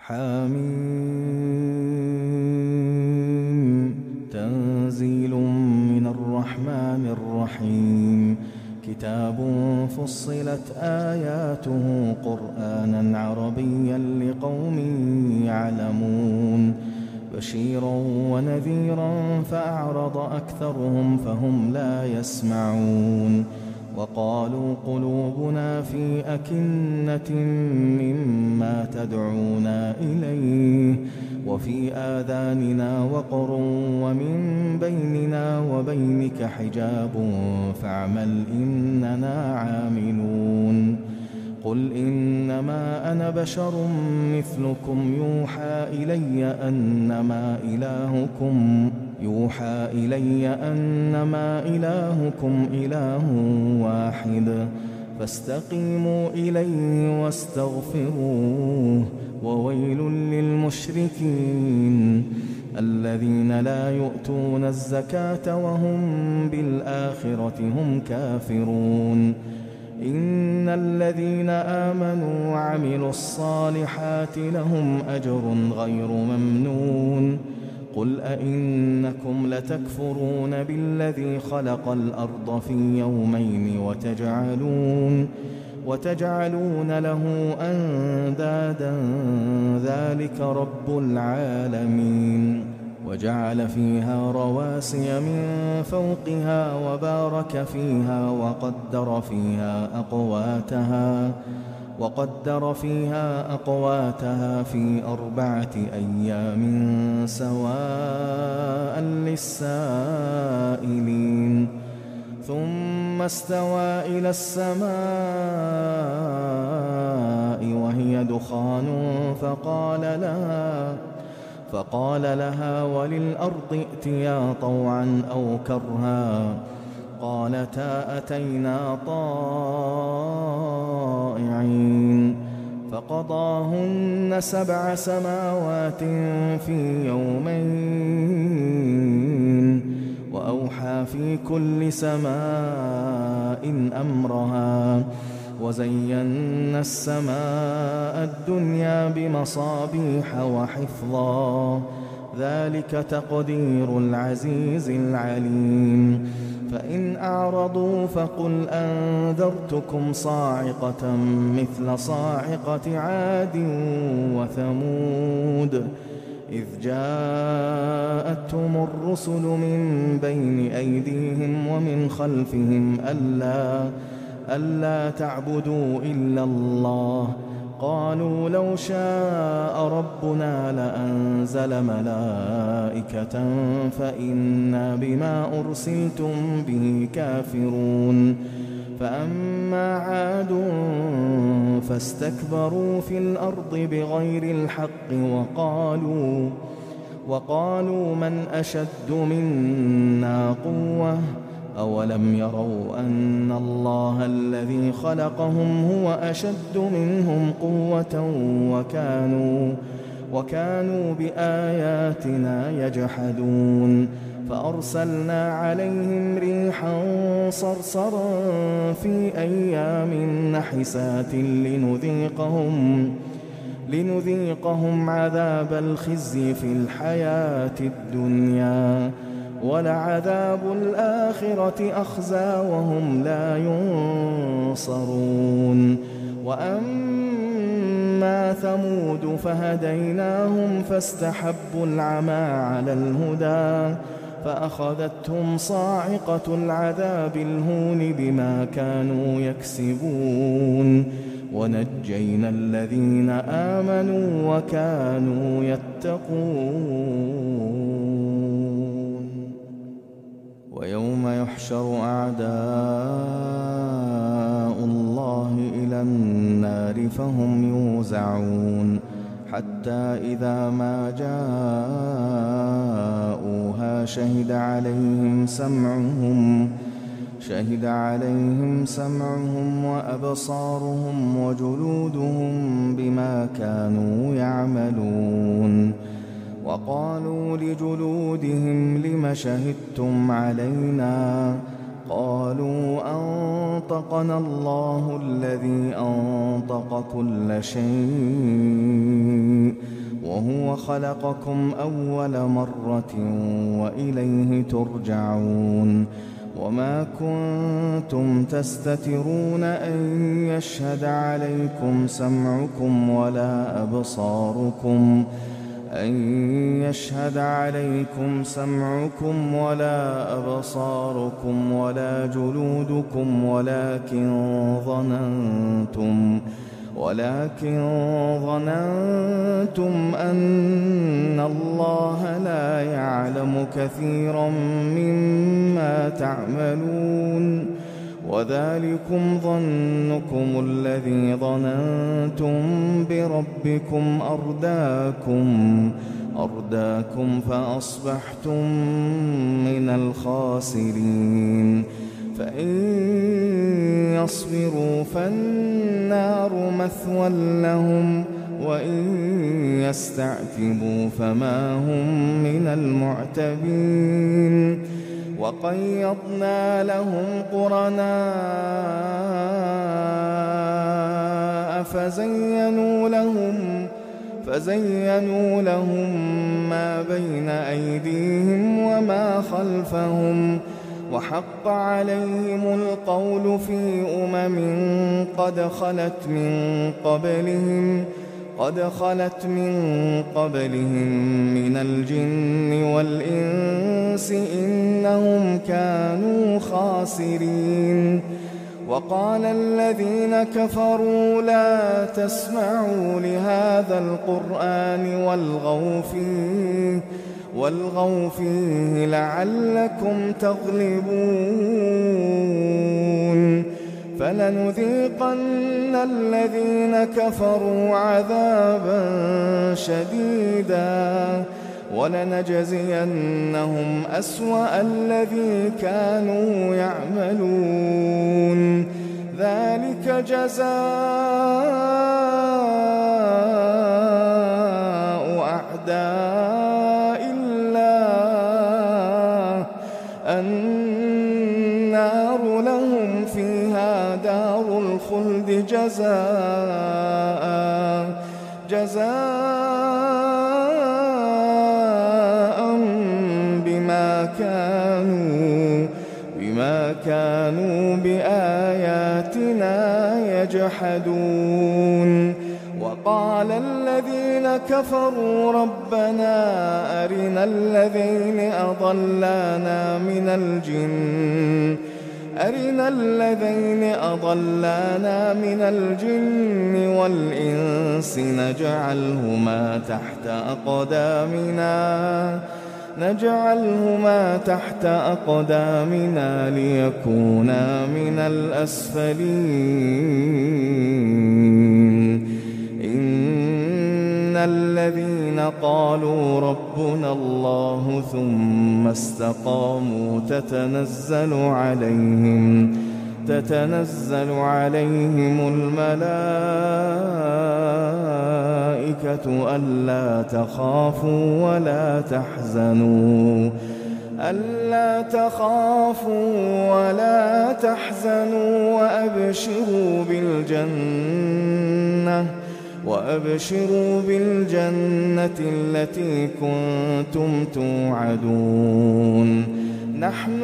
حميم تنزيل من الرحمن الرحيم كتاب فصلت آياته قرآنا عربيا لقوم يعلمون بشيرا ونذيرا فأعرض أكثرهم فهم لا يسمعون وقالوا قلوبنا في أكنة مما تدعونا إليه وفي آذاننا وقر ومن بيننا وبينك حجاب فاعمل إننا عاملون قل إنما أنا بشر مثلكم يوحى إلي أنما إلهكم إله واحد فاستقيموا إليه واستغفروه وويل للمشركين الذين لا يؤتون الزكاة وهم بالآخرة هم كافرون إن الذين آمنوا وعملوا الصالحات لهم أجر غير ممنون قل أئنكم لتكفرون بالذي خلق الأرض في يومين وتجعلون له أندادا ذلك رب العالمين وجعل فيها رواسي من فوقها وبارك فيها وقدر فيها أقواتها في 4 أيام سواء للسائلين ثم استوى إلى السماء وهي دخان فقال لها وللأرض ائتيا طوعا أو كرها قالتا أتينا طائعين فقضاهن 7 سماوات في يومين وأوحى في كل سماء أمرها وزينا السماء الدنيا بمصابيح وحفظا ذلك تقدير العزيز العليم فإن أعرضوا فقل أنذرتكم صاعقة مثل صاعقة عاد وثمود إذ جاءتهم الرسل من بين أيديهم ومن خلفهم ألا تعبدوا إلا الله قالوا لو شاء ربنا لأنزل ملائكة فإنا بما أرسلتم به كافرون فأما عاد فاستكبروا في الأرض بغير الحق وقالوا من أشد منا قوة أولم يروا أن الله الذي خلقهم هو أشد منهم قوة وكانوا بآياتنا يجحدون فأرسلنا عليهم ريحا صرصرا في أيام نحسات لنذيقهم عذاب الخزي في الحياة الدنيا ولعذاب الآخرة أخزى وهم لا ينصرون وأما ثمود فهديناهم فاستحبوا العمى على الهدى فأخذتهم صاعقة العذاب الهون بما كانوا يكسبون ونجينا الذين آمنوا وكانوا يتقون ويوم يحشر أعداء الله إلى النار فهم يوزعون حتى إذا ما جاءوها شهد عليهم سمعهم وأبصارهم وجلودهم بما كانوا يعملون وقالوا لجلودهم لم شهدتم علينا قالوا أنطقنا الله الذي أنطق كل شيء وهو خلقكم أول مرة وإليه ترجعون وما كنتم تستترون أن يشهد عليكم سمعكم ولا أبصاركم ولا جلودكم ولكن ظننتم أن الله لا يعلم كثيرا مما تعملون وذلكم ظنكم الذي ظننتم بربكم أرداكم فأصبحتم من الخاسرين فإن يصبروا فالنار مثوى لهم وإن يستعتبوا فما هم من المعتبين وقيضنا لهم قرناء فزينوا لهم ما بين أيديهم وما خلفهم وحق عليهم القول في قد خلت من قبلهم من الجن والإنس إنهم كانوا خاسرين وقال الذين كفروا لا تسمعوا لهذا القرآن والغوا فيه لعلكم تغلبون فلنذيقن الذين كفروا عذابا شديدا ولنجزينهم أسوأ الذي كانوا يعملون ذلك جزاء أعداء الله النار لهم فيها دار الخلد جزاء بما كانوا بآياتنا يجحدون وقال الذين كفروا ربنا أرنا الذين أضلانا من الجن والإنس نجعلهما تحت أقدامنا ليكونا من الأسفلين إن الذين قالوا ربنا الله ثم استقاموا تتنزل عليهم الملائكة ألا تخافوا ولا تحزنوا وأبشروا بالجنة التي كنتم توعدون نحن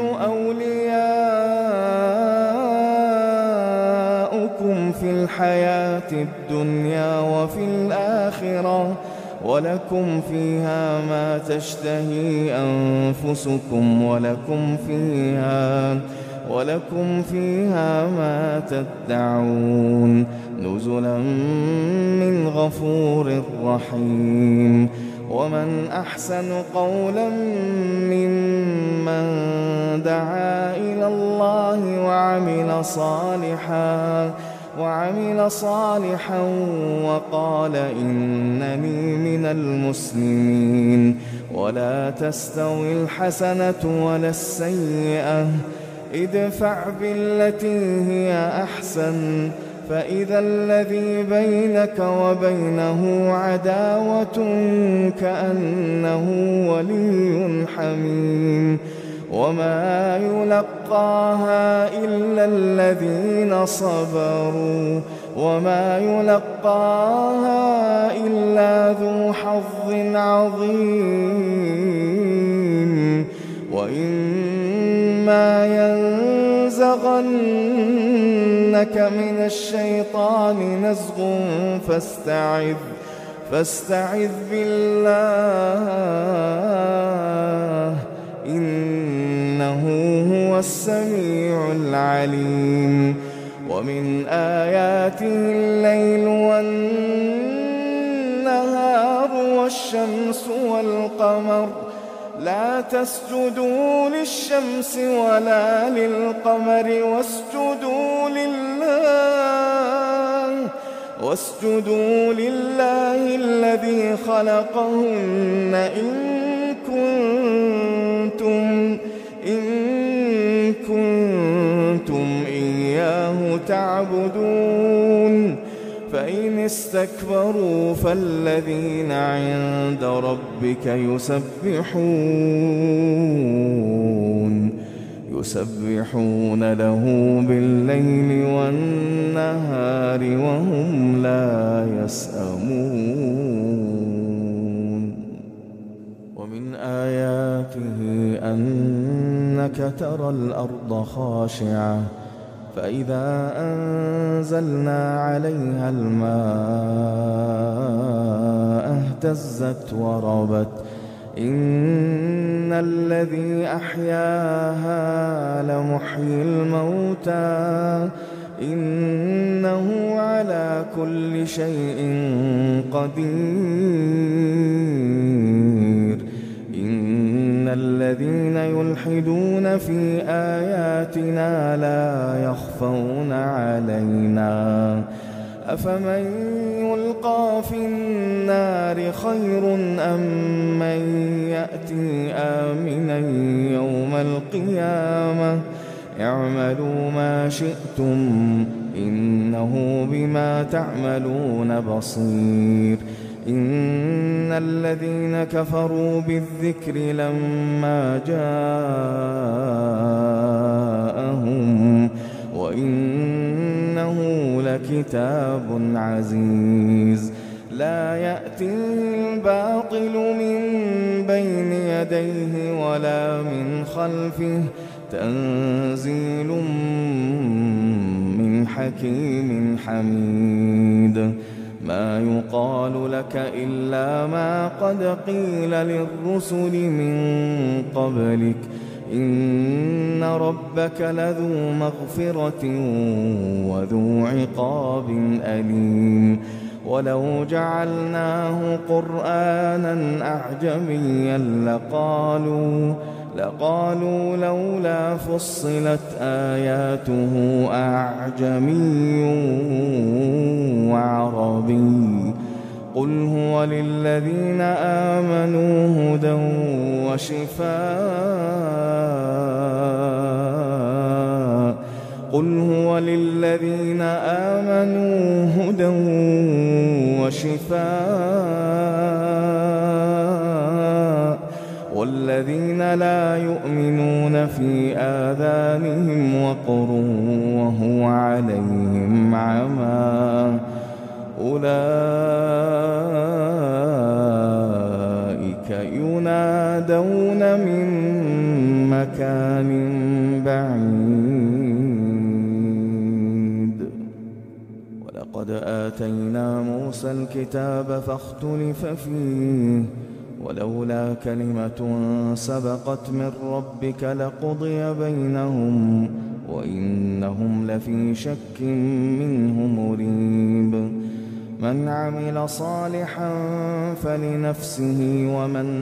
أولياؤكم في الحياة الدنيا وفي الآخرة ولكم فيها ما تشتهي أنفسكم ولكم فيها ما تدعون نزلا من غفور رحيم ومن أحسن قولا ممن دعا إلى الله وعمل صالحا وقال إنني من المسلمين ولا تستوي الحسنة ولا السيئة ادفع بالتي هي أحسن فإذا الذي بينك وبينه عداوة كأنه ولي حميم وما يلقاها إلا الذين صبروا وما يلقاها إلا ذو حظ عظيم وإما ينزغنك من الشيطان نزغ فاستعذ بالله إنه هو السميع العليم ومن آياته الليل والنهار والشمس والقمر لا تسجدوا للشمس ولا للقمر واسجدوا لله الذي خلقهن إن كنتم إياه تعبدون فإن استكبروا فالذين عند ربك يسبحون له بالليل والنهار وهم لا يسأمون ومن آياته أنك ترى الأرض خاشعة فإذا أنزلنا عليها الماء اهتزت وربت إن الذي أحياها لمحيي الموتى إنه على كل شيء قدير إن الذين يلحدون في آياتنا لا يخفون علينا أفمن يلقى في النار خير أم من يأتي آمنا يوم القيامة اعملوا ما شئتم إنه بما تعملون بصير إن الذين كفروا بالذكر لما جاءهم وإنه لكتاب عزيز لا يأتيه الباطل من بين يديه ولا من خلفه تنزيل من حكيم حميد ما يقال لك إلا ما قد قيل للرسل من قبلك إن ربك لذو مغفرة وذو عقاب أليم ولو جعلناه قرآنا أعجميا لقالوا لولا فصلت آياته أعجمي وعربي قل هو للذين آمنوا هدى وشفاء قل هو للذين آمنوا هدى وشفاء والذين لا يؤمنون في آذانهم وقر وهو عليهم عمى أولئك ينادون من مكان بعيد ولقد آتينا موسى الكتاب فاختلف فيه ولولا كلمة سبقت من ربك لقضي بينهم وإنهم لفي شك منه مريب من عمل صالحا فلنفسه ومن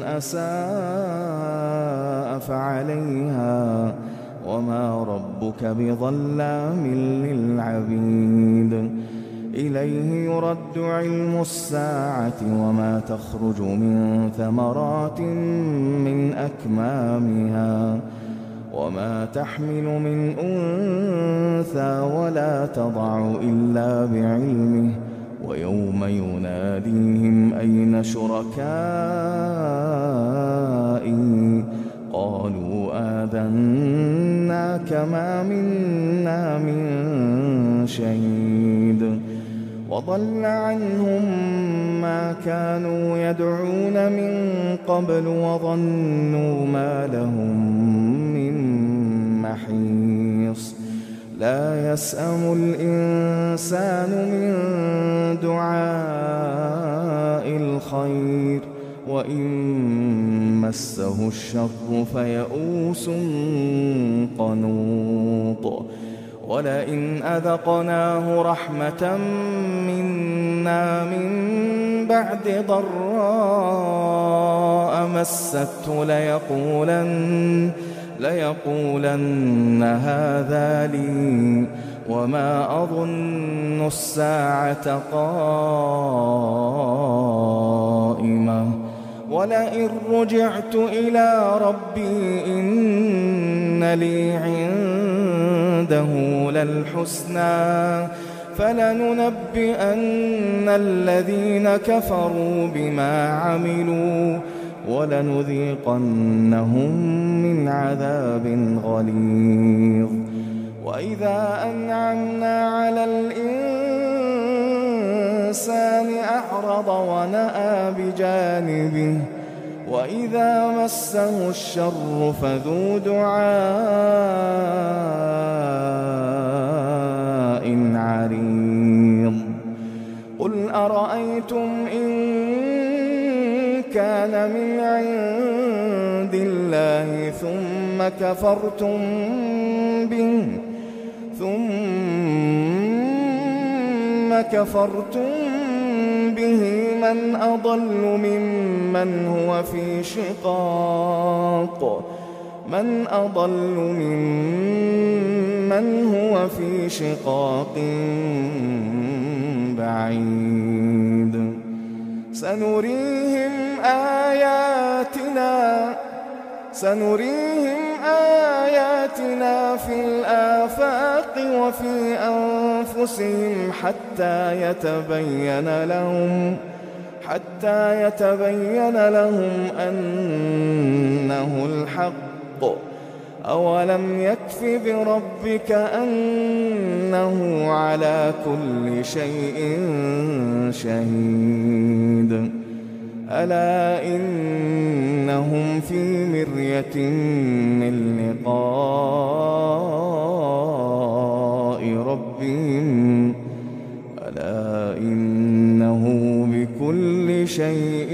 أساء فعليها وما ربك بظلام للعبيد إليه يرد علم الساعة وما تخرج من ثمرات من أكمامها وما تحمل من أنثى ولا تضع إلا بعلمه ويوم يناديهم أين شركائي قالوا آذناك ما منا من شهيد وضل عنهم ما كانوا يدعون من قبل وظنوا ما لهم من محيص لا يسأم الإنسان من دعاء الخير وإن مسه الشر فيئوس قنوط ولئن أذقناه رحمة منا من بعد ضراء مسته ليقولن هذا لي وما أظن الساعة قائمة ولئن رجعت إلى ربي إن لي عنده للحسنى فلننبئن الذين كفروا بما عملوا ولنذيقنهم من عذاب غليظ وإذا أنعمنا على الإنسان أعرض ونأى بجانبه وإذا مسه الشر فذو دعاء عريض قل أرأيتم إن كان من عند الله ثم كفرتم به من أضل ممن هو في شقاق بعيد سنريهم آياتنا في الآفاق وفي أنفسهم حتى يتبين لهم أنه الحق أولم يكف بربك أنه على كل شيء شهيد ألا إنهم في مرية من لقاء ربهم ألا إنه بكل شيء